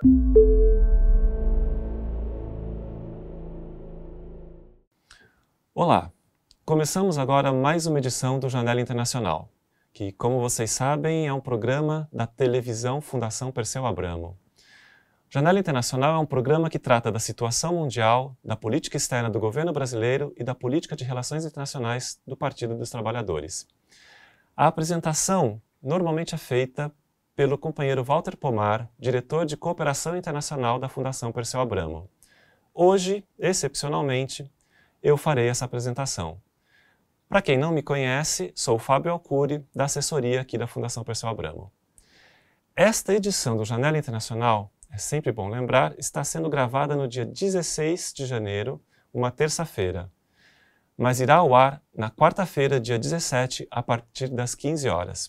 Olá! Começamos agora mais uma edição do Janela Internacional, que, como vocês sabem, é um programa da televisão Fundação Perseu Abramo. Janela Internacional é um programa que trata da situação mundial, da política externa do governo brasileiro e da política de relações internacionais do Partido dos Trabalhadores. A apresentação normalmente é feita pelo companheiro Walter Pomar, diretor de Cooperação Internacional da Fundação Perseu Abramo. Hoje, excepcionalmente, eu farei essa apresentação. Para quem não me conhece, sou o Fábio Alcuri, da assessoria aqui da Fundação Perseu Abramo. Esta edição do Janela Internacional, é sempre bom lembrar, está sendo gravada no dia 16 de janeiro, uma terça-feira, mas irá ao ar na quarta-feira, dia 17, a partir das 15 horas.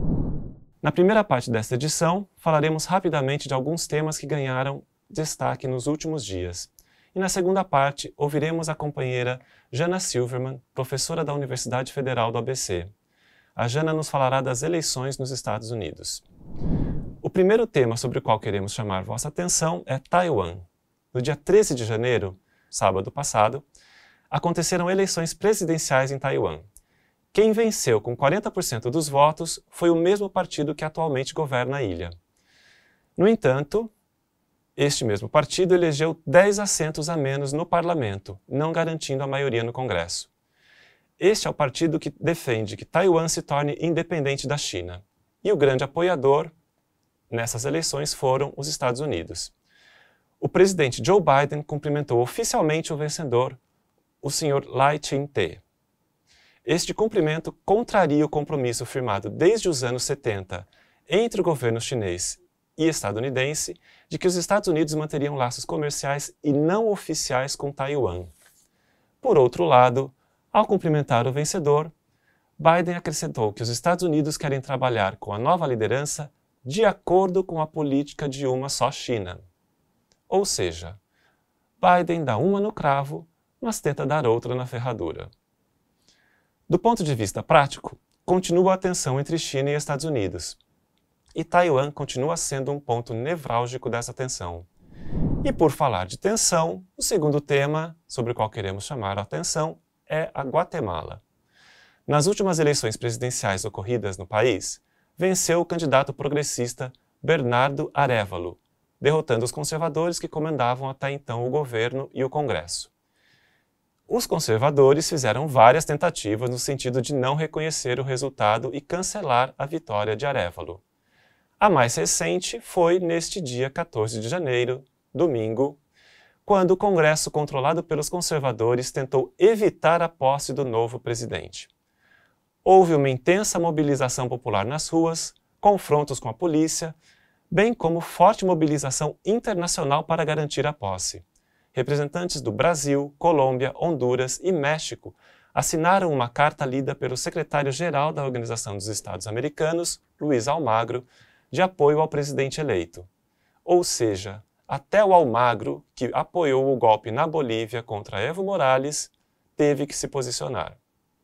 Na primeira parte desta edição, falaremos rapidamente de alguns temas que ganharam destaque nos últimos dias. E na segunda parte, ouviremos a companheira Jana Silverman, professora da Universidade Federal do ABC. A Jana nos falará das eleições nos Estados Unidos. O primeiro tema sobre o qual queremos chamar vossa atenção é Taiwan. No dia 13 de janeiro, sábado passado, aconteceram eleições presidenciais em Taiwan. Quem venceu com 40% dos votos foi o mesmo partido que atualmente governa a ilha. No entanto, este mesmo partido elegeu 10 assentos a menos no parlamento, não garantindo a maioria no Congresso. Este é o partido que defende que Taiwan se torne independente da China. E o grande apoiador nessas eleições foram os Estados Unidos. O presidente Joe Biden cumprimentou oficialmente o vencedor, o Sr. Lai Ching-te. Este cumprimento contraria o compromisso firmado desde os anos 70 entre o governo chinês e estadunidense de que os Estados Unidos manteriam laços comerciais e não oficiais com Taiwan. Por outro lado, ao cumprimentar o vencedor, Biden acrescentou que os Estados Unidos querem trabalhar com a nova liderança de acordo com a política de uma só China. Ou seja, Biden dá uma no cravo, mas tenta dar outra na ferradura. Do ponto de vista prático, continua a tensão entre China e Estados Unidos. E Taiwan continua sendo um ponto nevrálgico dessa tensão. E por falar de tensão, o segundo tema sobre o qual queremos chamar a atenção é a Guatemala. Nas últimas eleições presidenciais ocorridas no país, venceu o candidato progressista Bernardo Arévalo, derrotando os conservadores que comandavam até então o governo e o Congresso. Os conservadores fizeram várias tentativas no sentido de não reconhecer o resultado e cancelar a vitória de Arévalo. A mais recente foi neste dia 14 de janeiro, domingo, quando o Congresso controlado pelos conservadores tentou evitar a posse do novo presidente. Houve uma intensa mobilização popular nas ruas, confrontos com a polícia, bem como forte mobilização internacional para garantir a posse. Representantes do Brasil, Colômbia, Honduras e México assinaram uma carta lida pelo secretário-geral da Organização dos Estados Americanos, Luiz Almagro, de apoio ao presidente eleito. Ou seja, até o Almagro, que apoiou o golpe na Bolívia contra Evo Morales, teve que se posicionar.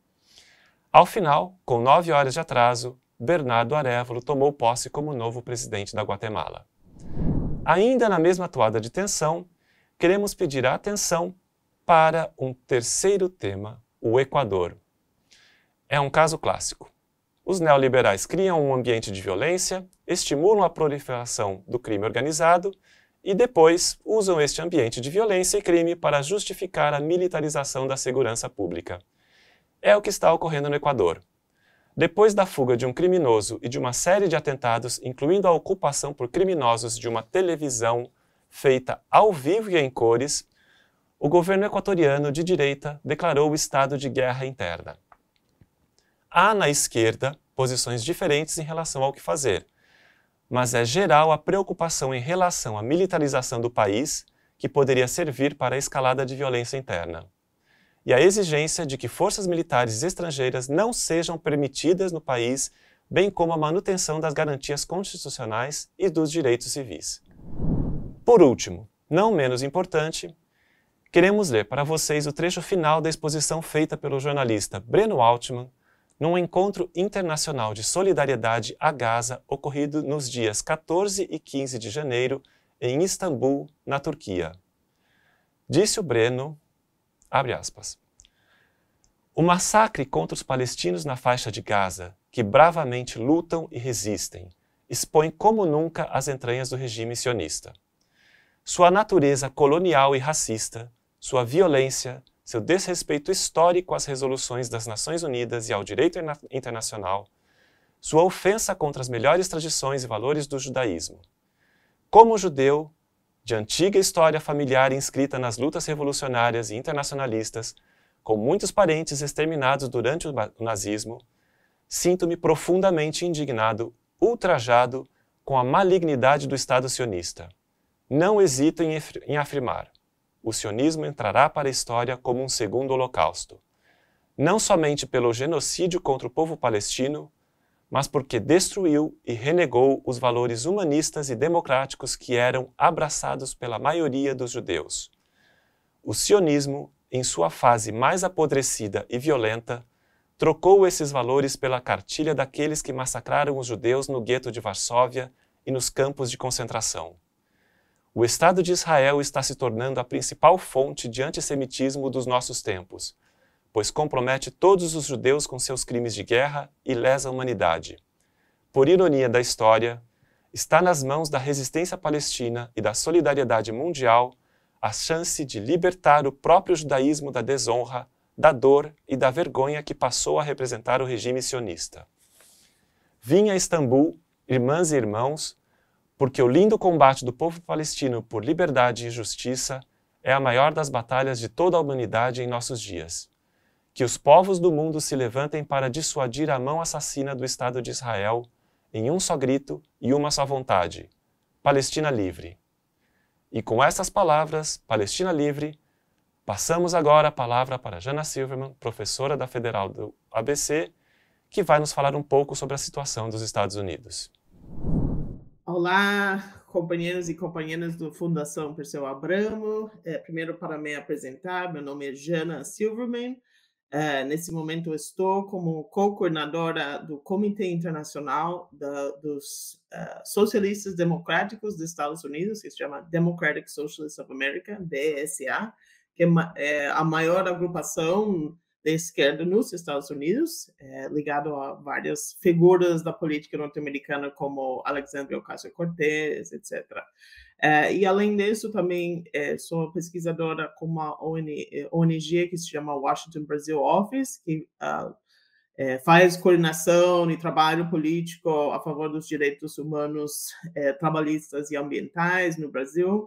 Ao final, com 9 horas de atraso, Bernardo Arévalo tomou posse como novo presidente da Guatemala. Ainda na mesma toada de tensão, queremos pedir a atenção para um terceiro tema, o Equador. É um caso clássico. Os neoliberais criam um ambiente de violência, estimulam a proliferação do crime organizado e depois usam este ambiente de violência e crime para justificar a militarização da segurança pública. É o que está ocorrendo no Equador. Depois da fuga de um criminoso e de uma série de atentados, incluindo a ocupação por criminosos de uma televisão feita ao vivo e em cores, o governo equatoriano de direita declarou o estado de guerra interna. Há na esquerda posições diferentes em relação ao que fazer, mas é geral a preocupação em relação à militarização do país, que poderia servir para a escalada de violência interna, e a exigência de que forças militares estrangeiras não sejam permitidas no país, bem como a manutenção das garantias constitucionais e dos direitos civis. Por último, não menos importante, queremos ler para vocês o trecho final da exposição feita pelo jornalista Breno Altman num encontro internacional de solidariedade a Gaza ocorrido nos dias 14 e 15 de janeiro em Istambul, na Turquia. Disse o Breno, abre aspas, o massacre contra os palestinos na faixa de Gaza, que bravamente lutam e resistem, expõe como nunca as entranhas do regime sionista. Sua natureza colonial e racista, sua violência, seu desrespeito histórico às resoluções das Nações Unidas e ao direito internacional, sua ofensa contra as melhores tradições e valores do judaísmo. Como judeu, de antiga história familiar inscrita nas lutas revolucionárias e internacionalistas, com muitos parentes exterminados durante o nazismo, sinto-me profundamente indignado, ultrajado com a malignidade do Estado sionista. Não hesito em afirmar, o sionismo entrará para a história como um segundo holocausto, não somente pelo genocídio contra o povo palestino, mas porque destruiu e renegou os valores humanistas e democráticos que eram abraçados pela maioria dos judeus. O sionismo, em sua fase mais apodrecida e violenta, trocou esses valores pela cartilha daqueles que massacraram os judeus no gueto de Varsóvia e nos campos de concentração. O Estado de Israel está se tornando a principal fonte de antissemitismo dos nossos tempos, pois compromete todos os judeus com seus crimes de guerra e lesa a humanidade. Por ironia da história, está nas mãos da resistência palestina e da solidariedade mundial a chance de libertar o próprio judaísmo da desonra, da dor e da vergonha que passou a representar o regime sionista. Vim a Istambul, irmãs e irmãos, porque o lindo combate do povo palestino por liberdade e justiça é a maior das batalhas de toda a humanidade em nossos dias. Que os povos do mundo se levantem para dissuadir a mão assassina do Estado de Israel em um só grito e uma só vontade: Palestina livre. E com essas palavras, Palestina livre, passamos agora a palavra para Jana Silverman, professora da Federal do ABC, que vai nos falar um pouco sobre a situação dos Estados Unidos. Olá, companheiros e companheiras do Fundação Perseu Abramo. Primeiro, para me apresentar, meu nome é Jana Silverman. Nesse momento, eu estou como co-coordenadora do Comitê Internacional dos Socialistas Democráticos dos Estados Unidos, que se chama Democratic Socialists of America, DSA, que é a maior agrupação da esquerda nos Estados Unidos, ligado a várias figuras da política norte-americana, como Alexandria Ocasio-Cortez, etc. E, além disso, também sou pesquisadora com uma ONG que se chama Washington Brazil Office, que faz coordenação e trabalho político a favor dos direitos humanos, trabalhistas e ambientais no Brasil.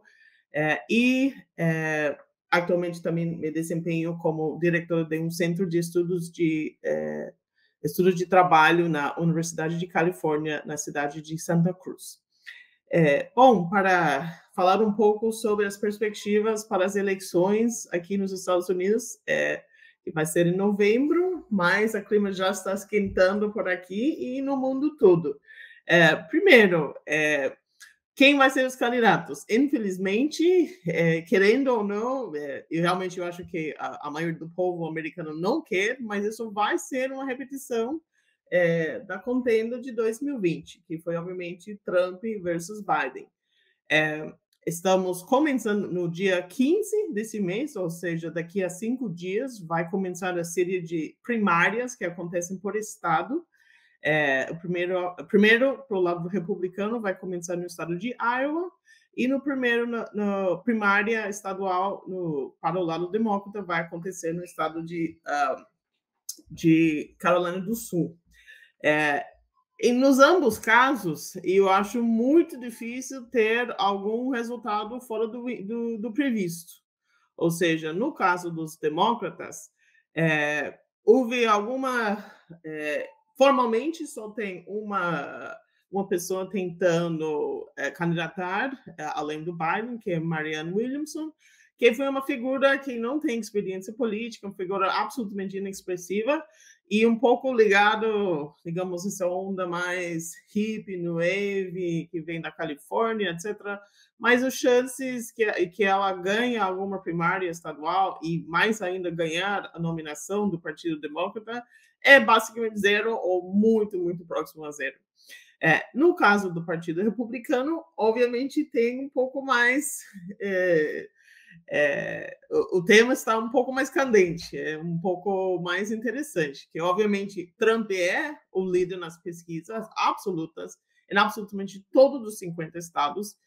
Atualmente também me desempenho como diretor de um centro de estudos de trabalho na Universidade de Califórnia, na cidade de Santa Cruz. Bom, para falar um pouco sobre as perspectivas para as eleições aqui nos Estados Unidos, que vai ser em novembro, mas o clima já está esquentando por aqui e no mundo todo. Primeiro, quem vai ser os candidatos? Infelizmente, querendo ou não, eu acho que a maioria do povo americano não quer, mas isso vai ser uma repetição da contenda de 2020, que foi, obviamente, Trump versus Biden. Estamos começando no dia 15 desse mês, ou seja, daqui a 5 dias, vai começar a série de primárias que acontecem por estado. O primeiro para o lado republicano vai começar no estado de Iowa, e no primeiro, na primária estadual para o lado democrata, vai acontecer no estado de Carolina do Sul. E nos ambos casos, eu acho muito difícil ter algum resultado fora do previsto. Ou seja, no caso dos democratas, houve alguma... formalmente, só tem uma pessoa tentando candidatar, além do Biden, que é Marianne Williamson, que foi uma figura que não tem experiência política, uma figura absolutamente inexpressiva e um pouco ligado, digamos, essa onda mais hippie, new wave, que vem da Califórnia, etc. Mas as chances que ela ganhe alguma primária estadual e, mais ainda, ganhar a nominação do Partido Democrata é basicamente zero ou muito, muito próximo a zero. No caso do Partido Republicano, obviamente tem um pouco mais... o tema está um pouco mais candente, é um pouco mais interessante, que obviamente Trump é o líder nas pesquisas absolutas, em absolutamente todos os 50 estados,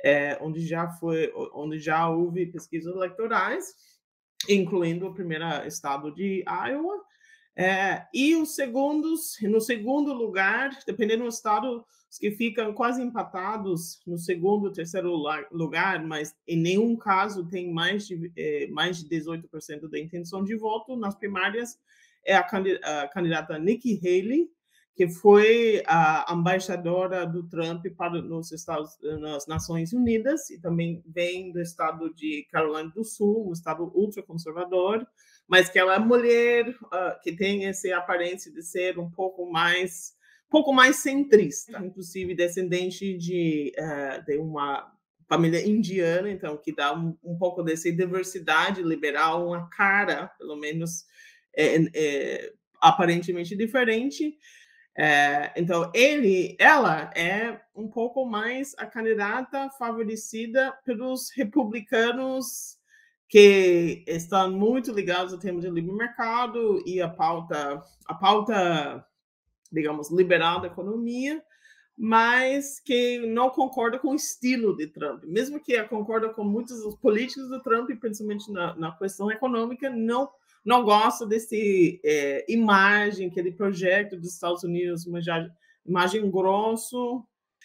onde já houve pesquisas eleitorais, incluindo o primeiro estado de Iowa. E no segundo lugar, dependendo do estado, os que ficam quase empatados no segundo e terceiro lugar, mas em nenhum caso tem mais de 18% da intenção de voto nas primárias, é a candidata Nikki Haley, que foi a embaixadora do Trump nas Nações Unidas, e também vem do estado de Carolina do Sul, um estado ultraconservador, mas que ela é mulher, que tem essa aparência de ser um pouco mais centrista, inclusive descendente de uma família indiana, então que dá um pouco dessa diversidade liberal, uma cara, pelo menos, aparentemente diferente. Então, ela é um pouco mais a candidata favorecida pelos republicanos que estão muito ligados ao tema de livre mercado e a pauta, digamos, liberal da economia, mas que não concorda com o estilo de Trump. Mesmo que concorda com muitos dos políticos do Trump, principalmente na questão econômica, não gosta desse imagem que ele projeta dos Estados Unidos, uma imagem grosso.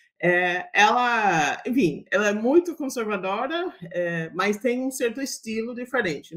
Ela é muito conservadora, mas tem um certo estilo diferente.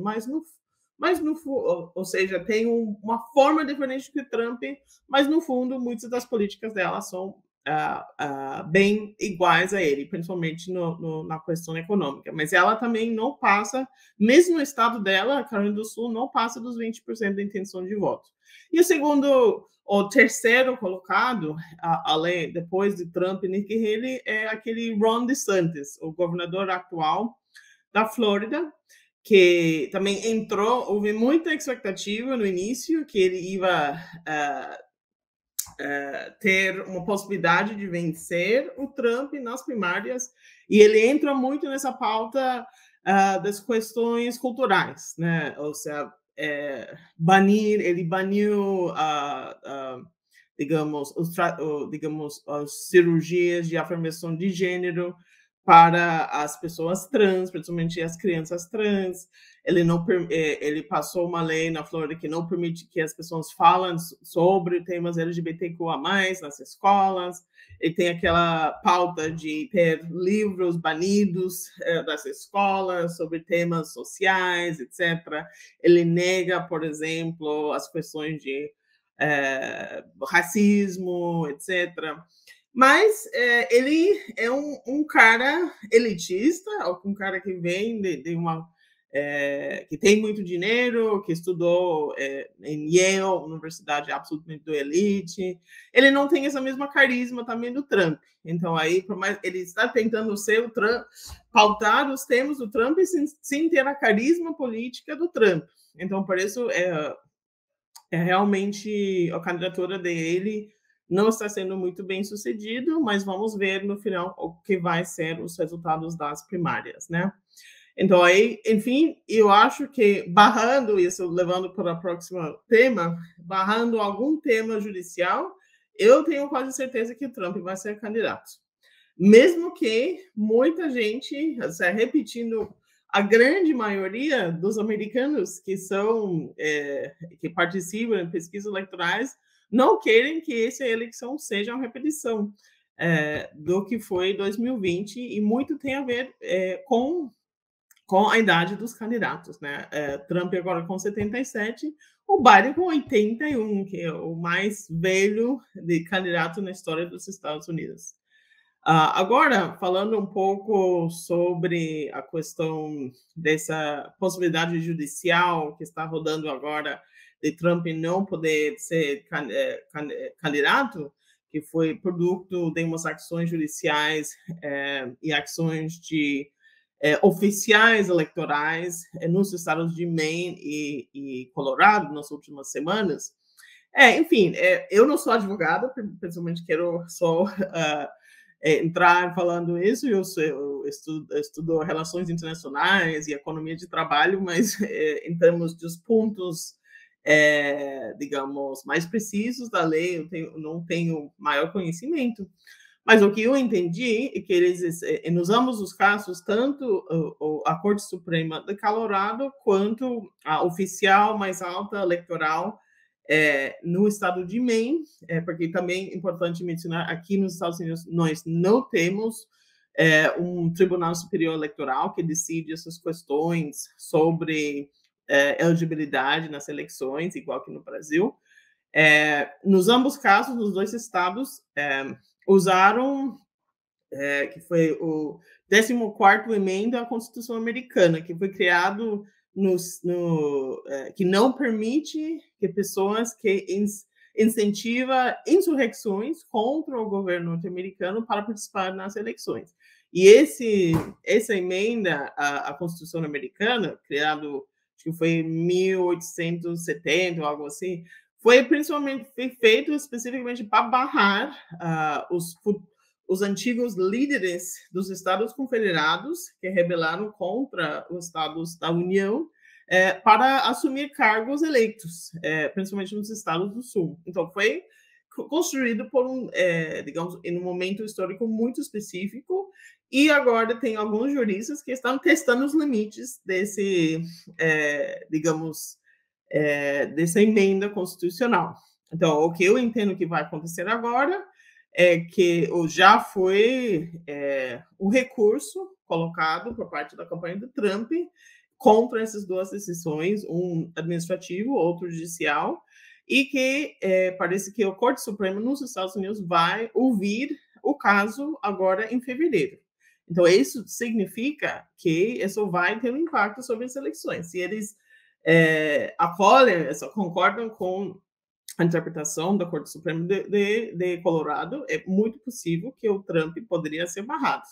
Ou seja, tem uma forma diferente que Trump, mas no fundo, muitas das políticas dela são bem iguais a ele, principalmente na questão econômica. Mas ela também não passa, mesmo no estado dela, Carolina do Sul, não passa dos 20% da intenção de voto. E o terceiro colocado, além, depois de Trump e Nikki Haley, é aquele Ron DeSantis, o governador atual da Flórida, que também houve muita expectativa no início que ele ia ter uma possibilidade de vencer o Trump nas primárias, e ele entra muito nessa pauta das questões culturais, né? Ou seja, ele baniu, digamos, as cirurgias de afirmação de gênero para as pessoas trans, principalmente as crianças trans. Ele passou uma lei na Flórida que não permite que as pessoas falem sobre temas LGBTQIA+, nas escolas. Ele tem aquela pauta de ter livros banidos das escolas sobre temas sociais, etc. Ele nega, por exemplo, as questões de racismo, etc. Mas ele é um cara elitista, um cara que vem de uma... que tem muito dinheiro, que estudou em Yale, universidade absolutamente do elite. Ele não tem essa mesma carisma também do Trump. Então, aí, por mais ele está tentando ser o Trump, pautar os temas do Trump sem ter a carisma política do Trump. Então, por isso, realmente a candidatura dele não está sendo muito bem sucedido, mas vamos ver no final o que vai ser os resultados das primárias, né? Então, aí, enfim, eu acho que barrando isso, levando para o próximo tema, barrando algum tema judicial, eu tenho quase certeza que o Trump vai ser candidato. Mesmo que muita gente, repetindo, a grande maioria dos americanos que participam em pesquisas eleitorais não querem que essa eleição seja uma repetição do que foi 2020, e muito tem a ver com a idade dos candidatos, né? Trump agora com 77, o Biden com 81, que é o mais velho de candidato na história dos Estados Unidos. Agora, falando um pouco sobre a questão dessa possibilidade judicial que está rodando agora de Trump não poder ser candidato, que foi produto de umas ações judiciais e ações de oficiais eleitorais nos estados de Maine e Colorado nas últimas semanas. Enfim, eu não sou advogada, principalmente quero só entrar falando isso. Eu estudo relações internacionais e economia de trabalho, mas em termos dos pontos, digamos, mais precisos da lei, não tenho maior conhecimento. Mas o que eu entendi é que eles, nos ambos os casos, tanto a Corte Suprema de Colorado quanto a oficial mais alta eleitoral no estado de Maine, porque também é importante mencionar, aqui nos Estados Unidos nós não temos um Tribunal Superior Eleitoral que decide essas questões sobre elegibilidade nas eleições, igual que no Brasil. Nos ambos casos, nos dois estados, usaram, que foi o 14º emenda à Constituição Americana, que foi criado que não permite que pessoas que incentiva insurreições contra o governo norte-americano para participar nas eleições. E essa emenda à Constituição Americana, criado, acho que foi em 1870, ou algo assim, foi principalmente feito especificamente para barrar os antigos líderes dos Estados Confederados que rebelaram contra os Estados da União para assumir cargos eleitos, principalmente nos Estados do Sul. Então, foi construído por digamos, em um momento histórico muito específico, e agora tem alguns juristas que estão testando os limites digamos, dessa emenda constitucional. Então, o que eu entendo que vai acontecer agora é que já foi um recurso colocado por parte da campanha do Trump contra essas duas decisões, um administrativo, outro judicial, e que parece que a Corte Suprema nos Estados Unidos vai ouvir o caso agora em fevereiro. Então, isso significa que isso vai ter um impacto sobre as eleições. Se eles concordam com a interpretação da Corte Suprema de Colorado, é muito possível que o Trump poderia ser barrado.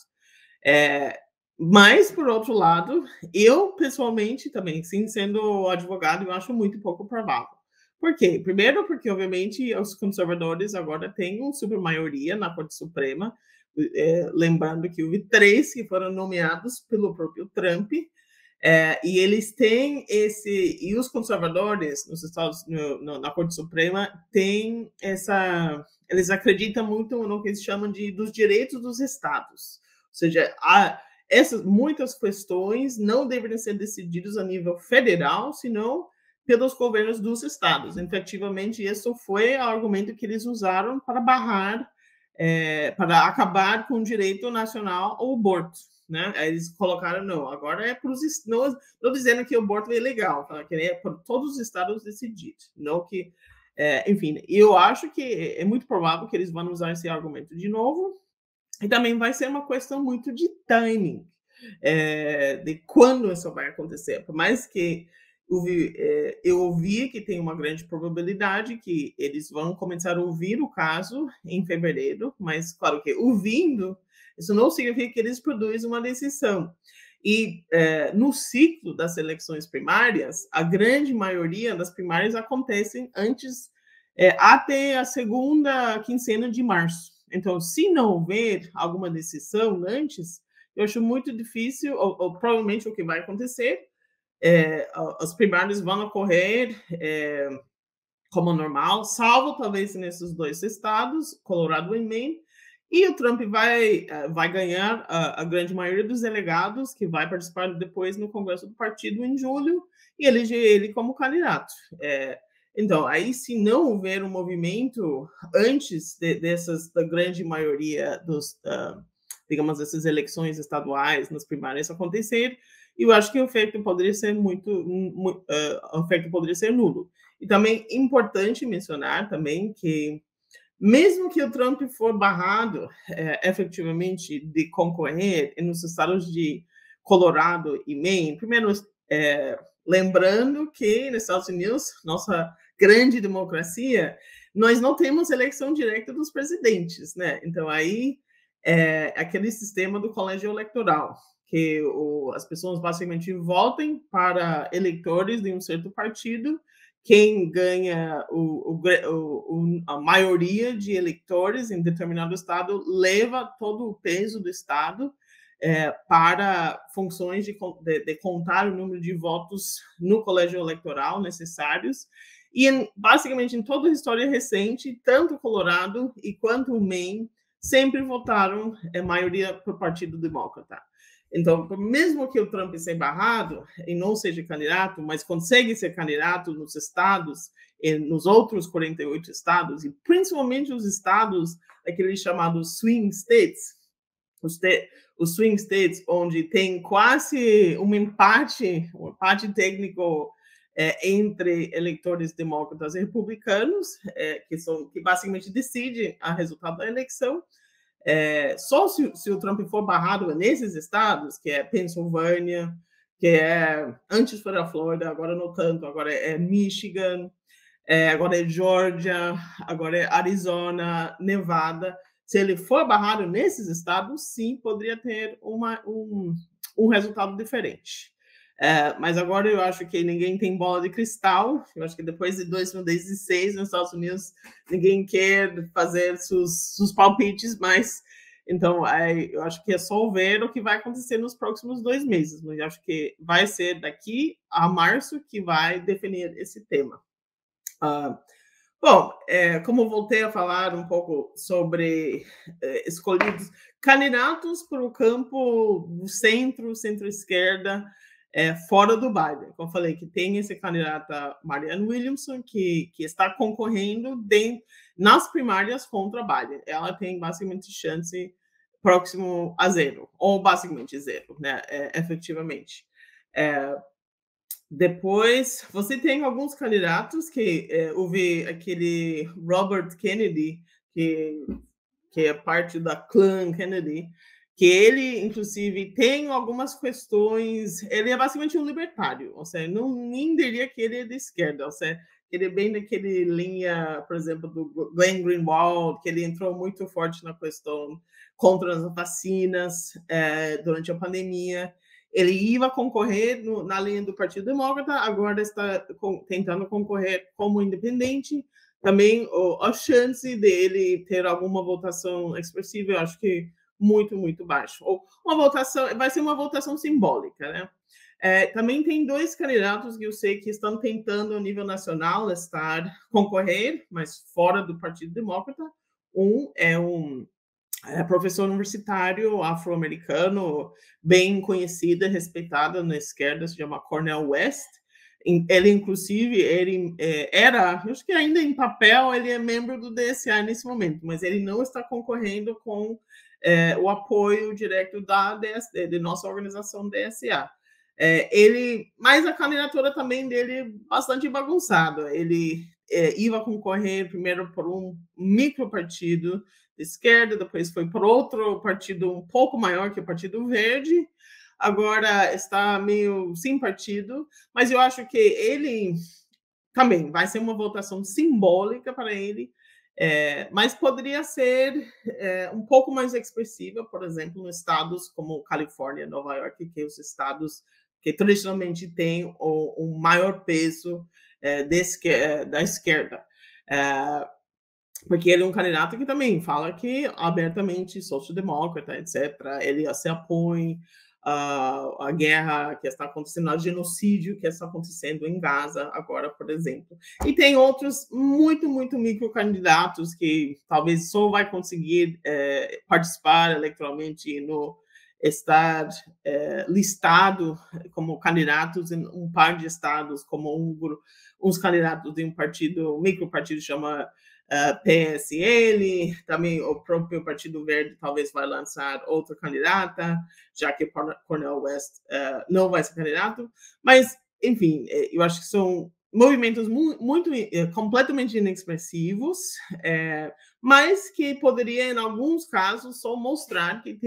Mas, por outro lado, eu, pessoalmente, também, sim, sendo advogado, eu acho muito pouco provável. Por quê? Primeiro, porque, obviamente, os conservadores agora têm uma supermaioria na Corte Suprema, lembrando que houve 3 que foram nomeados pelo próprio Trump, e eles têm e os conservadores nos Estados na Corte Suprema têm eles acreditam muito no que eles chamam dos direitos dos estados, ou seja, muitas questões não deveriam ser decididas a nível federal, senão pelos governos dos estados. Efetivamente, isso foi o argumento que eles usaram para barrar, para acabar com o direito nacional ao aborto. Né? Eles colocaram, não, agora é para os... Não dizendo que o aborto é ilegal, que é para todos os estados decidir. Não que... enfim, eu acho que é muito provável que eles vão usar esse argumento de novo, e também vai ser uma questão muito de timing, de quando isso vai acontecer. Por mais que eu ouvi que tem uma grande probabilidade que eles vão começar a ouvir o caso em fevereiro, mas, claro que ouvindo, isso não significa que eles produzem uma decisão. E no ciclo das eleições primárias, a grande maioria das primárias acontecem antes, até a segunda quinzena de março. Então, se não houver alguma decisão antes, eu acho muito difícil, ou provavelmente o que vai acontecer, as primárias vão ocorrer como normal, salvo talvez nesses 2 estados, Colorado e Maine, e o Trump vai ganhar a grande maioria dos delegados que vai participar depois no Congresso do Partido em julho e eleger ele como candidato. Então, aí, se não houver um movimento antes da grande maioria digamos, dessas eleições estaduais, nas primárias acontecer, eu acho que o efeito poderia ser o efeito poderia ser nulo. E também é importante mencionar também que, mesmo que o Trump for barrado efetivamente de concorrer nos estados de Colorado e Maine, primeiro, lembrando que nos Estados Unidos, nossa grande democracia, nós não temos eleição direta dos presidentes, né? Então, aí, aquele sistema do colégio eleitoral, que as pessoas basicamente votem para eleitores de um certo partido quem ganha a maioria de eleitores em determinado estado leva todo o peso do estado para funções de contar o número de votos no colégio eleitoral necessários. E, basicamente, em toda a história recente, tanto o Colorado e quanto o Maine sempre votaram a maioria para o Partido Democrata. Então, mesmo que o Trump seja barrado e não seja candidato, mas consegue ser candidato nos estados, nos outros 48 estados, e principalmente os estados, aqueles chamados swing states, os swing states, onde tem quase um empate técnico entre eleitores democratas e republicanos, que basicamente decidem o resultado da eleição. Só se o Trump for barrado nesses estados, que é Pensilvânia, que antes foi a Flórida, agora não tanto, agora é Michigan, agora é Georgia, agora é Arizona, Nevada. Se ele for barrado nesses estados, sim, poderia ter um resultado diferente. Mas agora eu acho que ninguém tem bola de cristal. Eu acho que depois de 2016 nos Estados Unidos, ninguém quer fazer seus palpites, mas então eu acho que é só ver o que vai acontecer nos próximos 2 meses. Mas eu acho que vai ser daqui a março que vai definir esse tema. Bom, como voltei a falar um pouco sobre escolhidos candidatos para o campo do centro-esquerda, fora do Biden. Como eu falei, que tem esse candidato Marianne Williamson, que está concorrendo nas primárias contra Biden. Ela tem basicamente chance próximo a zero, ou basicamente zero, né, efetivamente. Depois, você tem alguns candidatos que houve aquele Robert Kennedy, que é parte da clã Kennedy, que ele, inclusive, tem algumas questões. Ele é basicamente um libertário, ou seja, nem diria que ele é de esquerda, ou seja, ele é bem daquele linha, por exemplo, do Glenn Greenwald, que ele entrou muito forte na questão contra as vacinas durante a pandemia. Ele ia concorrer na linha do Partido Democrata, agora está tentando concorrer como independente. Também a chance dele ter alguma votação expressiva, eu acho que muito, muito baixo. Ou uma votação, vai ser uma votação simbólica, né? Também tem 2 candidatos que eu sei que estão tentando, a nível nacional, concorrer, mas fora do Partido Democrata. Um é professor universitário afro-americano, bem conhecido e respeitado na esquerda, se chama Cornel West. Ele, inclusive, era, acho que ainda em papel, ele é membro do DSA nesse momento, mas ele não está concorrendo com o apoio direto de nossa organização DSA. Mas a candidatura também dele é bastante bagunçada. Ele ia concorrer primeiro por um micropartido de esquerda, depois foi por outro partido um pouco maior que o Partido Verde, agora está meio sem partido, mas eu acho que ele também vai ser uma votação simbólica para ele, mas poderia ser um pouco mais expressiva, por exemplo, em estados como Califórnia, Nova York, que os estados que tradicionalmente têm um maior peso da esquerda. Porque ele é um candidato que também fala que abertamente social-democrata, etc. Ele se opõe à guerra que está acontecendo, ao genocídio que está acontecendo em Gaza agora, por exemplo. E tem outros muito, muito micro-candidatos que talvez só vai conseguir participar eleitoralmente no estar listado como candidatos em um par de estados, como uns candidatos de um partido, micro-partido chama PSL, também o próprio Partido Verde talvez vai lançar outra candidata, já que Cornel West não vai ser candidato. Mas, enfim, eu acho que são movimentos completamente inexpressivos, mas que poderia, em alguns casos, só mostrar que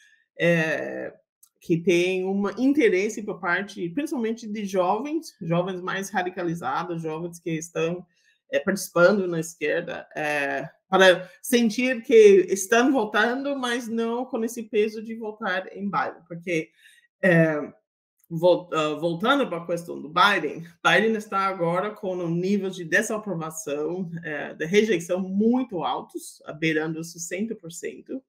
tem um interesse por parte, principalmente de jovens mais radicalizados, jovens que estão participando na esquerda, para sentir que estão votando, mas não com esse peso de votar em Biden, porque voltando para a questão do Biden, Biden está agora com um nível de desaprovação, de rejeição muito altos, beirando 60%.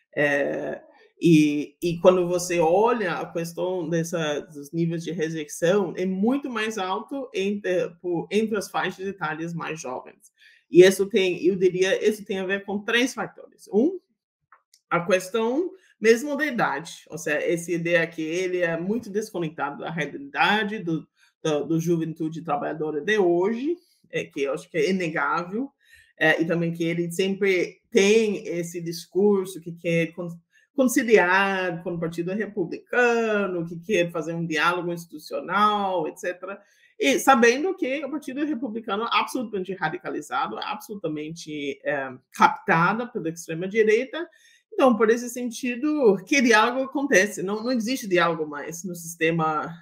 E quando você olha a questão dos níveis de rejeição, é muito mais alto entre as faixas etárias mais jovens. E isso eu diria, isso tem a ver com 3 fatores. A questão mesmo da idade, ou seja, essa ideia que ele é muito desconectado da realidade do juventude trabalhadora de hoje, que eu acho que é inegável, e também que ele sempre tem esse discurso que quer conciliar com o Partido Republicano, que quer fazer um diálogo institucional, etc. E sabendo que o Partido Republicano é absolutamente radicalizado, absolutamente captado pela extrema-direita. Então, por esse sentido, que diálogo acontece? Não existe diálogo mais no sistema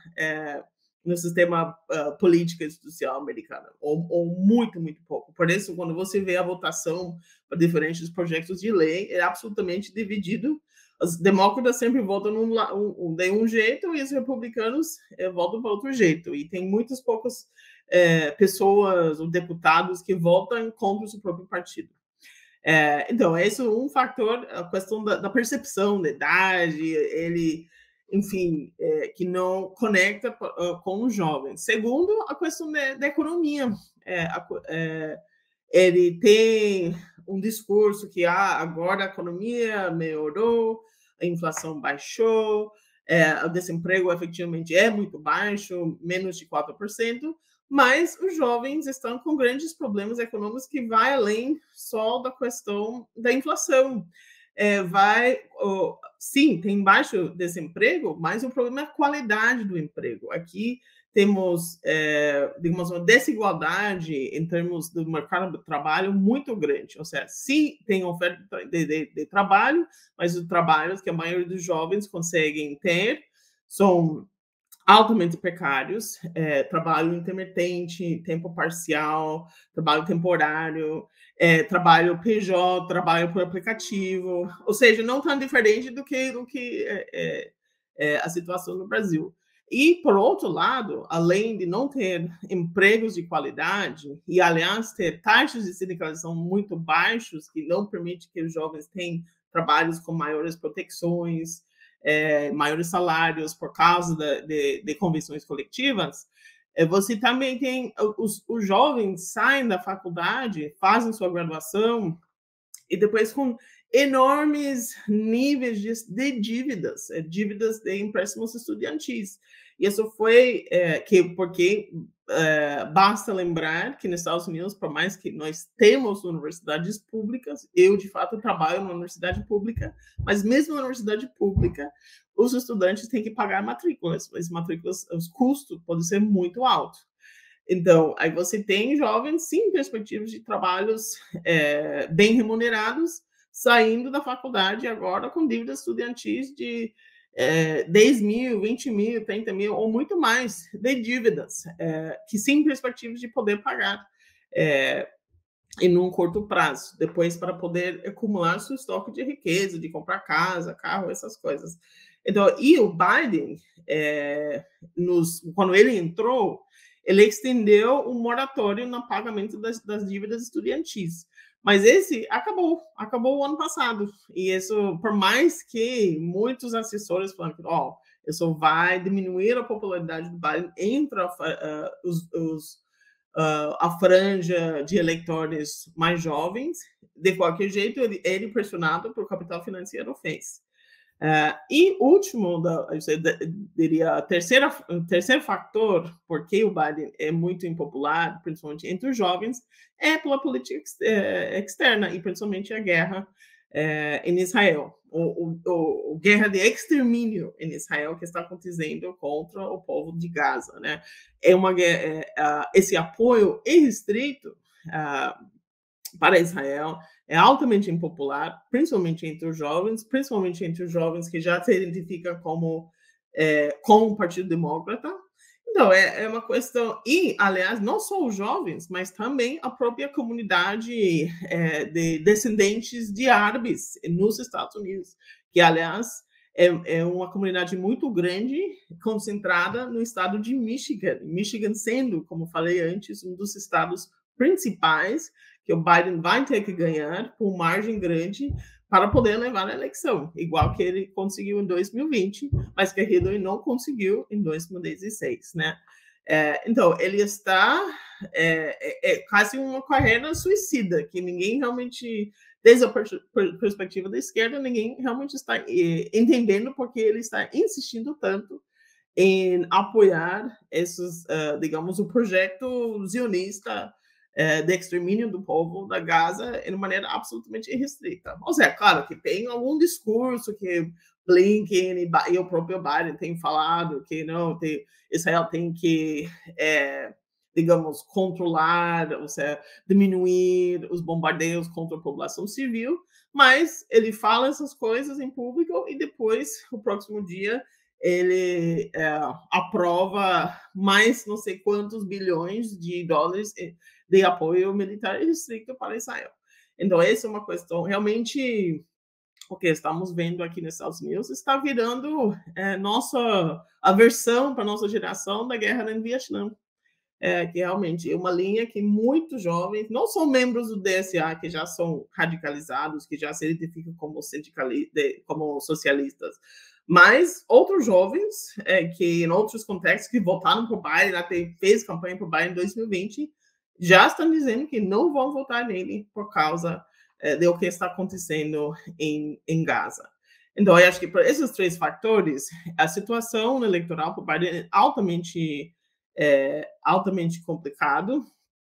político institucional americano, ou muito, muito pouco. Por isso, quando você vê a votação para diferentes projetos de lei, é absolutamente dividido. Os demócratas sempre votam de um jeito e os republicanos votam para outro jeito. E tem muitas poucas pessoas ou deputados que votam contra o seu próprio partido. Então, esse é um fator, a questão da percepção da idade, ele, enfim, que não conecta com os jovens. Segundo, a questão da economia. Ele tem um discurso que agora a economia melhorou, a inflação baixou, o desemprego efetivamente é muito baixo, menos de 4%, mas os jovens estão com grandes problemas econômicos que vai além só da questão da inflação. Sim, tem baixo desemprego, mas o problema é a qualidade do emprego. Aqui temos, digamos, uma desigualdade em termos do mercado do trabalho muito grande. Ou seja, sim, tem oferta de trabalho, mas os trabalhos que a maioria dos jovens conseguem ter são altamente precários, trabalho intermitente, tempo parcial, trabalho temporário, trabalho PJ, trabalho por aplicativo, ou seja, não tão diferente do que a situação no Brasil. E, por outro lado, além de não ter empregos de qualidade e, aliás, ter taxas de sindicalização muito baixos, que não permite que os jovens tenham trabalhos com maiores proteções, maiores salários por causa de convenções coletivas, você também tem os jovens saem da faculdade, fazem sua graduação e depois com enormes níveis de dívidas, dívidas de empréstimos estudantis. E isso foi porque basta lembrar que nos Estados Unidos, por mais que nós temos universidades públicas, eu, de fato, trabalho numa universidade pública, mas mesmo na universidade pública, os estudantes têm que pagar matrículas. As matrículas, os custos podem ser muito altos. Então, aí você tem jovens, sim, perspectivas de trabalhos bem remunerados, saindo da faculdade agora com dívidas estudantis de 10 mil, 20 mil, 30 mil, ou muito mais de dívidas, que sim, perspectivas de poder pagar em um curto prazo, depois para poder acumular seu estoque de riqueza, de comprar casa, carro, essas coisas. Então, e o Biden, quando ele entrou, ele estendeu o moratório no pagamento das dívidas estudantis. Mas esse acabou o ano passado. E isso, por mais que muitos assessores falam que isso vai diminuir a popularidade do Biden entre a franja de eleitores mais jovens, de qualquer jeito, ele pressionado por capital financeiro fez. E último, eu diria, terceiro fator por que o Biden é muito impopular, principalmente entre os jovens, é pela política externa e principalmente a guerra em Israel, a guerra de extermínio em Israel que está acontecendo contra o povo de Gaza, né? Esse apoio irrestrito para Israel é altamente impopular, principalmente entre os jovens que já se identificam com o Partido Democrata. Então, é uma questão... E, aliás, não só os jovens, mas também a própria comunidade de descendentes de árabes nos Estados Unidos, que, aliás, é uma comunidade muito grande, concentrada no estado de Michigan. Michigan sendo, como falei antes, um dos estados principais que o Biden vai ter que ganhar por margem grande para poder levar a eleição, igual que ele conseguiu em 2020, mas que Hillary não conseguiu em 2016, né? Então, ele está quase uma carreira suicida, que ninguém realmente, desde a perspectiva da esquerda, ninguém realmente está entendendo porque ele está insistindo tanto em apoiar esses, digamos, o projeto zionista de extermínio do povo da Gaza de maneira absolutamente irrestrita. Ou seja, claro que tem algum discurso que Blinken e o próprio Biden têm falado que não, Israel tem que, digamos, controlar, ou seja, diminuir os bombardeios contra a população civil, mas ele fala essas coisas em público e depois, o próximo dia, ele aprova mais não sei quantos bilhões de dólares de apoio militar restrito para Israel. Então, essa é uma questão realmente, o que estamos vendo aqui nos Estados Unidos está virando nossa aversão para a nossa geração da guerra no Vietnã. Que realmente é uma linha que muitos jovens, não são membros do DSA, que já são radicalizados, que já se identificam como socialistas, mas outros jovens que em outros contextos que votaram por Biden, até fez campanha por Biden em 2020, já estão dizendo que não vão votar nele por causa do que está acontecendo em Gaza. Então, eu acho que por esses três fatores, a situação eleitoral para Biden é altamente complicado.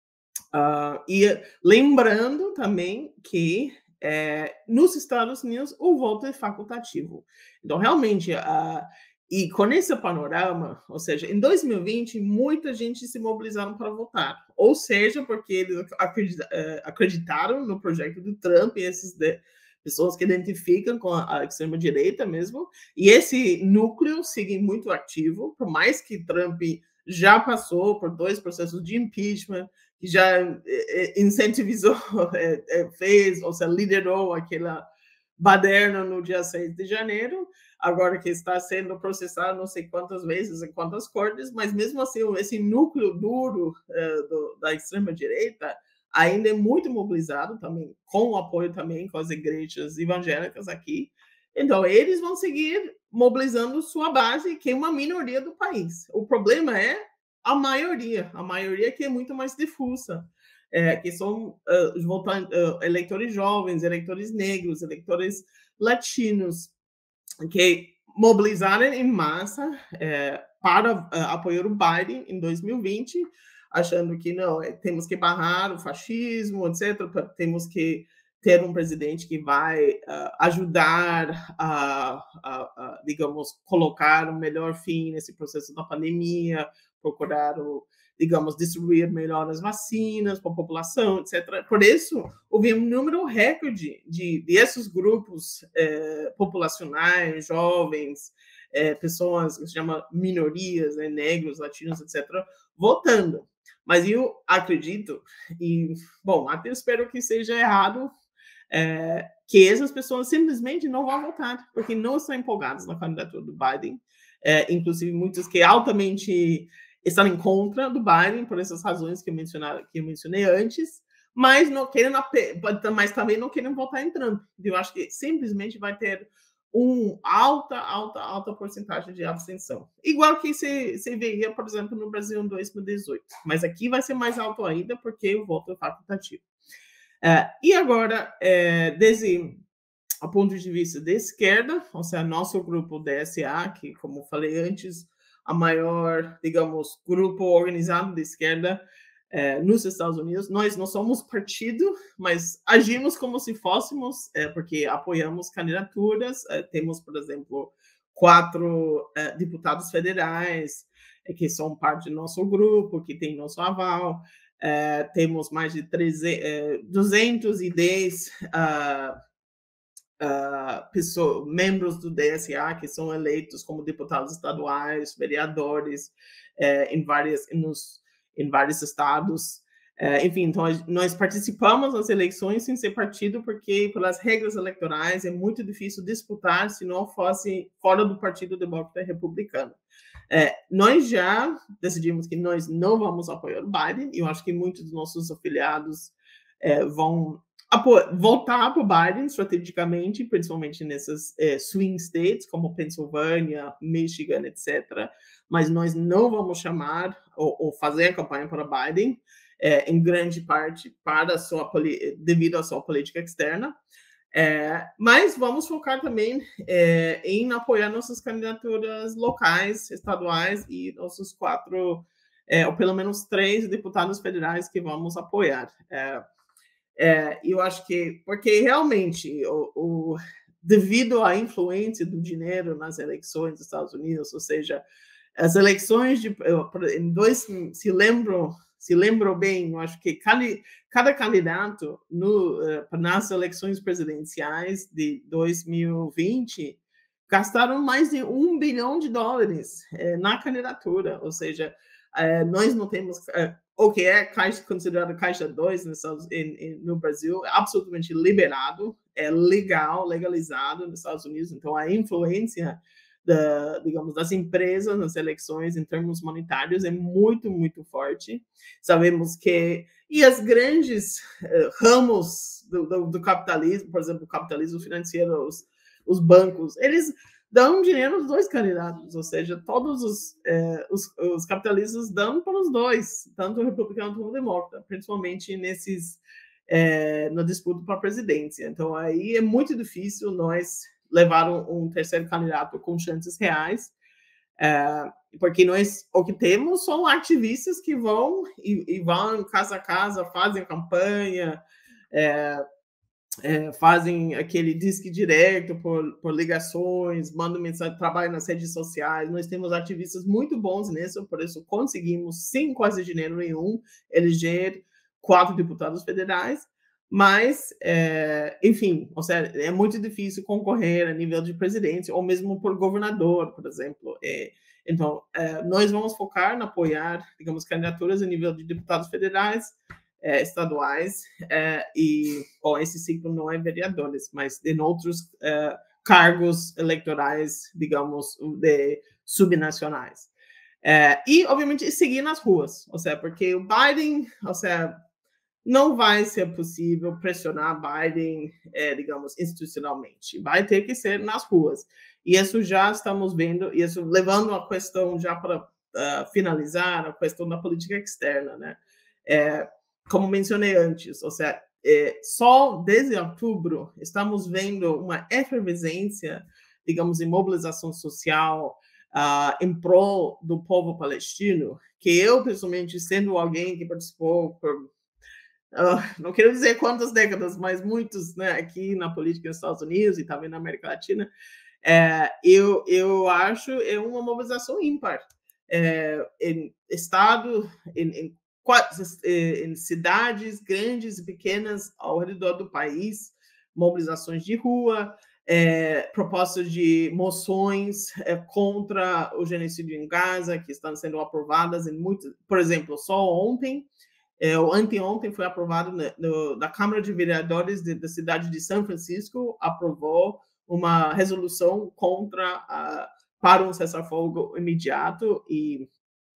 E lembrando também que nos Estados Unidos o voto é facultativo. Então, realmente, e com esse panorama, ou seja, em 2020, muita gente se mobilizaram para votar. Ou seja, porque eles acreditaram no projeto do Trump, e essas pessoas que identificam com a extrema-direita mesmo, e esse núcleo segue muito ativo, por mais que Trump já passou por 2 processos de impeachment, que já incentivizou, fez, ou seja, liderou aquela baderna no dia 6 de janeiro, agora que está sendo processado não sei quantas vezes em quantas cortes, mas mesmo assim, esse núcleo duro da extrema-direita ainda é muito mobilizado também, com o apoio também com as igrejas evangélicas aqui. Então, eles vão seguir mobilizando sua base, que é uma minoria do país. O problema é a maioria que é muito mais difusa, que são eleitores jovens, eleitores negros, eleitores latinos, que mobilizaram em massa para apoiar o Biden em 2020, achando que não, temos que barrar o fascismo, etc., temos que ter um presidente que vai ajudar a, digamos, colocar um melhor fim nesse processo da pandemia, procurar, digamos, distribuir melhor as vacinas para a população, etc. Por isso, houve um número recorde desses grupos populacionais, jovens, pessoas que se chamam minorias, né, negros, latinos, etc., votando. Mas eu acredito, e, bom, até espero que seja errado, que essas pessoas simplesmente não vão votar, porque não estão empolgadas na candidatura do Biden, inclusive muitos que altamente estão em contra do Biden, por essas razões que eu mencionei antes, mas também não querem votar em Trump. Eu acho que simplesmente vai ter uma alta porcentagem de abstenção. Igual que se veria, por exemplo, no Brasil em 2018. Mas aqui vai ser mais alto ainda, porque o voto é facultativo. E agora, desde o ponto de vista da esquerda, ou seja, nosso grupo DSA, que, como falei antes, a maior, digamos, grupo organizado de esquerda nos Estados Unidos. Nós não somos partido, mas agimos como se fôssemos, porque apoiamos candidaturas. Temos, por exemplo, 4 deputados federais que são parte do nosso grupo, que tem nosso aval. Temos mais de 210 membros do DSA que são eleitos como deputados estaduais, vereadores em vários estados. Enfim, então nós participamos das eleições sem ser partido, porque pelas regras eleitorais é muito difícil disputar se não fosse fora do Partido Democrata Republicano. Nós já decidimos que nós não vamos apoiar o Biden, e eu acho que muitos dos nossos afiliados vão voltar para o Biden estrategicamente, principalmente nessas swing states, como Pensilvânia, Michigan, etc. Mas nós não vamos chamar ou fazer a campanha para Biden, em grande parte devido à sua política externa. Mas vamos focar também em apoiar nossas candidaturas locais, estaduais e nossos 4, ou pelo menos 3 deputados federais que vamos apoiar. Eu acho que, porque realmente, devido à influência do dinheiro nas eleições dos Estados Unidos, ou seja, as eleições se lembram bem, eu acho que cada candidato nas eleições presidenciais de 2020 gastaram mais de $1 bilhão na candidatura, ou seja, nós não temos o que é considerado Caixa 2 no Brasil, é absolutamente liberado, é legal, legalizado nos Estados Unidos, então a influência digamos, das empresas nas eleições em termos monetários é muito, muito forte. Sabemos que... E as grandes ramos do capitalismo, por exemplo, o capitalismo financeiro, os bancos, eles dão dinheiro aos 2 candidatos, ou seja, todos os capitalistas dão para os 2, tanto o republicano como o democrata, principalmente na disputa para a presidência. Então, aí é muito difícil nós levar um terceiro candidato com chances reais, porque o que temos são ativistas que vão casa a casa, fazem campanha, fazem aquele disque direto por ligações, mandam mensagem, trabalham nas redes sociais. Nós temos ativistas muito bons nisso, por isso conseguimos, sem quase dinheiro nenhum, eleger 4 deputados federais. Mas, enfim, ou seja, é muito difícil concorrer a nível de presidente, ou mesmo por governador, por exemplo. Então, nós vamos focar em apoiar, digamos, candidaturas a nível de deputados federais, estaduais, esse ciclo não é vereadores, mas em outros cargos eleitorais, digamos, subnacionais. E, obviamente, seguir nas ruas, ou seja, porque o Biden, ou seja, não vai ser possível pressionar Biden, digamos, institucionalmente. Vai ter que ser nas ruas. E isso já estamos vendo, isso levando a questão já para finalizar, a questão da política externa, né? Como mencionei antes, ou seja, só desde outubro estamos vendo uma efervescência, digamos, em mobilização social em prol do povo palestino, que eu, pessoalmente, sendo alguém que participou por não quero dizer quantas décadas, mas muitos, né, aqui na política dos Estados Unidos e também na América Latina, eu acho uma mobilização ímpar. Em cidades grandes e pequenas ao redor do país, mobilizações de rua, propostas de moções contra o genocídio em Gaza, que estão sendo aprovadas em muitos... Por exemplo, só ontem, ou anteontem, foi aprovado da Câmara de Vereadores da cidade de São Francisco, aprovou uma resolução para um cessar-fogo imediato, e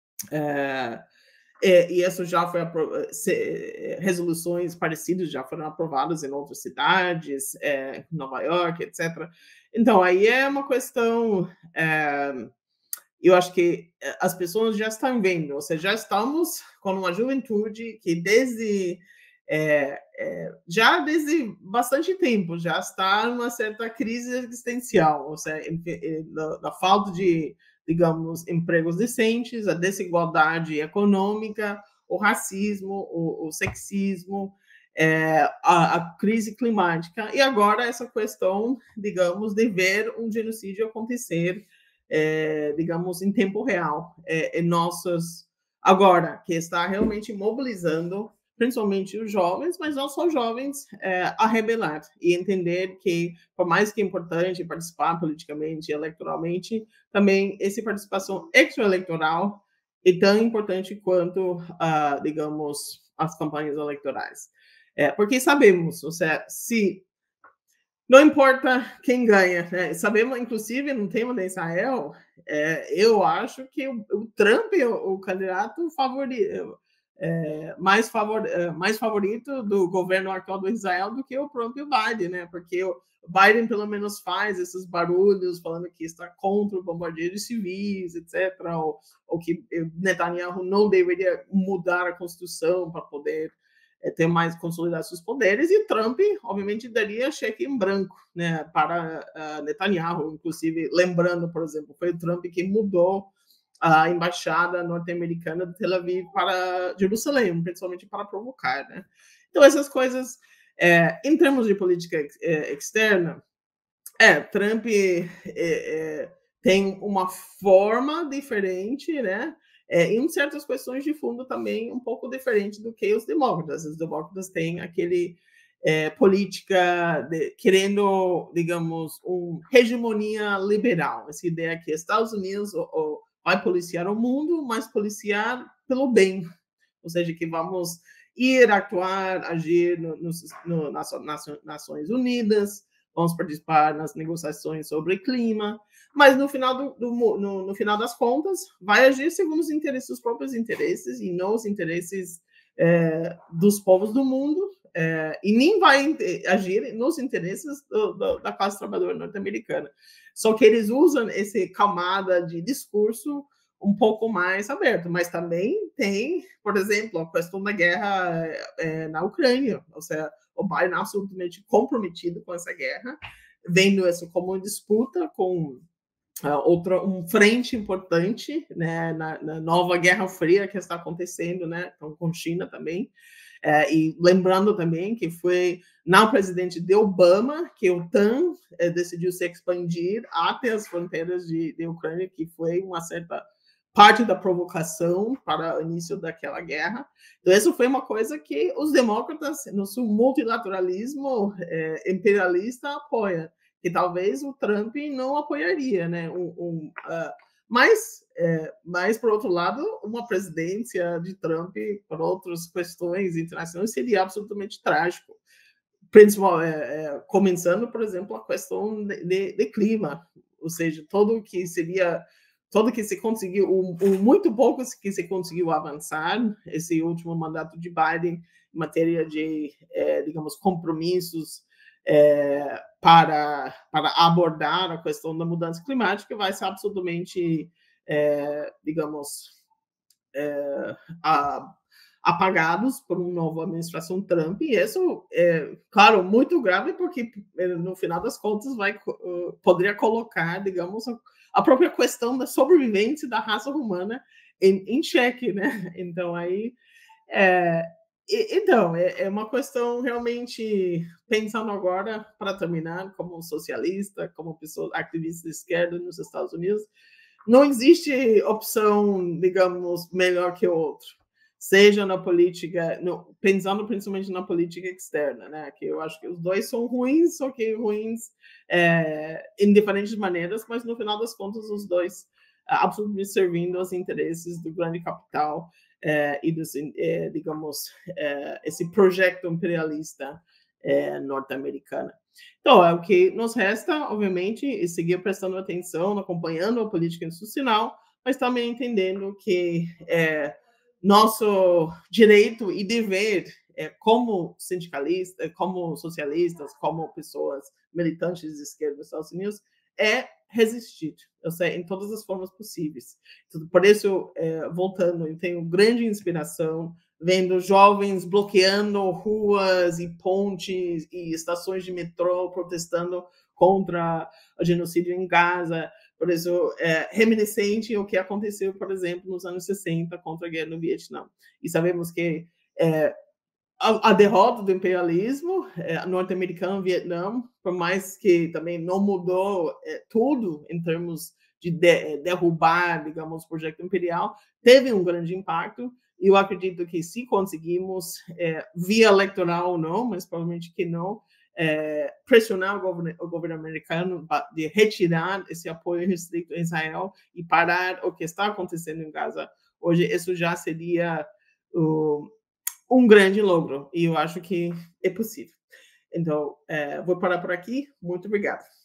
isso já foi resoluções parecidas já foram aprovadas em outras cidades, Nova York, etc. Então, aí é uma questão... eu acho que as pessoas já estão vendo, ou seja, já estamos com uma juventude que já desde bastante tempo já está numa certa crise existencial, ou seja, da falta de, digamos, empregos decentes, a desigualdade econômica, o racismo, o sexismo, a crise climática, e agora essa questão, digamos, de ver um genocídio acontecer, digamos, em tempo real, agora, que está realmente mobilizando, principalmente os jovens, mas não só jovens, a rebelar e entender que, por mais que é importante participar politicamente e eleitoralmente, também essa participação extraeleitoral é tão importante quanto, digamos, as campanhas eleitorais. Porque sabemos, ou seja, se não importa quem ganha, né? Sabemos, inclusive, no tema de Israel, eu acho que o Trump é o candidato favorito, mais favorito do governo atual do Israel do que o próprio Biden, né? Porque o Biden, pelo menos, faz esses barulhos falando que está contra o bombardeio de civis, etc., ou que Netanyahu não deveria mudar a Constituição para poder ter mais consolidar seus poderes, e Trump, obviamente, daria cheque em branco, né, para Netanyahu, inclusive, lembrando, por exemplo, foi o Trump que mudou a embaixada norte-americana de Tel Aviv para Jerusalém, principalmente para provocar, né? Então, essas coisas, em termos de política externa, Trump tem uma forma diferente, né? Em certas questões de fundo também um pouco diferente do que os demócratas. Os demócratas têm aquele política querendo, digamos, uma hegemonia liberal. Essa ideia que Estados Unidos vai policiar o mundo, mas policiar pelo bem. Ou seja, que vamos ir atuar, agir nas Nações Unidas, vamos participar nas negociações sobre clima, mas no final, no final das contas, vai agir segundo os próprios interesses e não os interesses dos povos do mundo, e nem vai agir nos interesses da classe trabalhadora norte-americana. Só que eles usam essa camada de discurso um pouco mais aberto, mas também tem, por exemplo, a questão da guerra na Ucrânia, ou seja, o Biden é absolutamente comprometido com essa guerra, vendo isso como uma disputa com um frente importante, né, na nova Guerra Fria que está acontecendo, né, com China também. E lembrando também que foi na presidente de Obama que o OTAN decidiu se expandir até as fronteiras de Ucrânia, que foi uma certa parte da provocação para o início daquela guerra. Então, isso foi uma coisa que os demócratas, no seu multilateralismo imperialista, apoiam, que talvez o Trump não apoiaria, né? Mas, por outro lado, uma presidência de Trump por outras questões internacionais seria absolutamente trágico. Começando, por exemplo, a questão de clima, ou seja, todo que se conseguiu, muito pouco que se conseguiu avançar esse último mandato de Biden em matéria de, digamos, compromissos para abordar a questão da mudança climática, vai ser absolutamente, digamos, apagados por uma nova administração Trump, e isso é, claro, muito grave, porque no final das contas poderia colocar, digamos, a própria questão da sobrevivência da raça humana em xeque, né? Então, aí então, é uma questão realmente, pensando agora, para terminar, como socialista, como pessoa ativista de esquerda nos Estados Unidos, não existe opção, digamos, melhor que o outro, seja na política, pensando principalmente na política externa, né? Que eu acho que os dois são ruins, só que ruins em diferentes maneiras, mas no final das contas os dois absolutamente servindo aos interesses do grande capital e dos, digamos, esse projeto imperialista norte-americano. Então, o que nos resta, obviamente, é seguir prestando atenção, acompanhando a política institucional, mas também entendendo que nosso direito e dever como sindicalistas, como socialistas, como pessoas militantes de esquerda dos Estados Unidos, é resistir, eu sei, em todas as formas possíveis. Por isso, voltando, eu tenho grande inspiração vendo jovens bloqueando ruas e pontes e estações de metrô, protestando contra o genocídio em Gaza. Por isso, reminiscente o que aconteceu, por exemplo, nos anos 60 contra a guerra no Vietnã. E sabemos que a derrota do imperialismo norte-americano, Vietnã, por mais que também não mudou tudo em termos de derrubar, digamos, o projeto imperial, teve um grande impacto. E eu acredito que se conseguimos, via eleitoral ou não, mas provavelmente que não, pressionar o governo americano de retirar esse apoio restrito a Israel e parar o que está acontecendo em Gaza hoje, isso já seria um grande logro, e eu acho que é possível. Então, vou parar por aqui. Muito obrigada.